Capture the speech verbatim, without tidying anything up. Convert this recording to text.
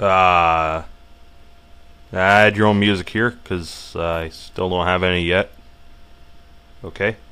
Uh, add your own music here, because I still don't have any yet. Okay.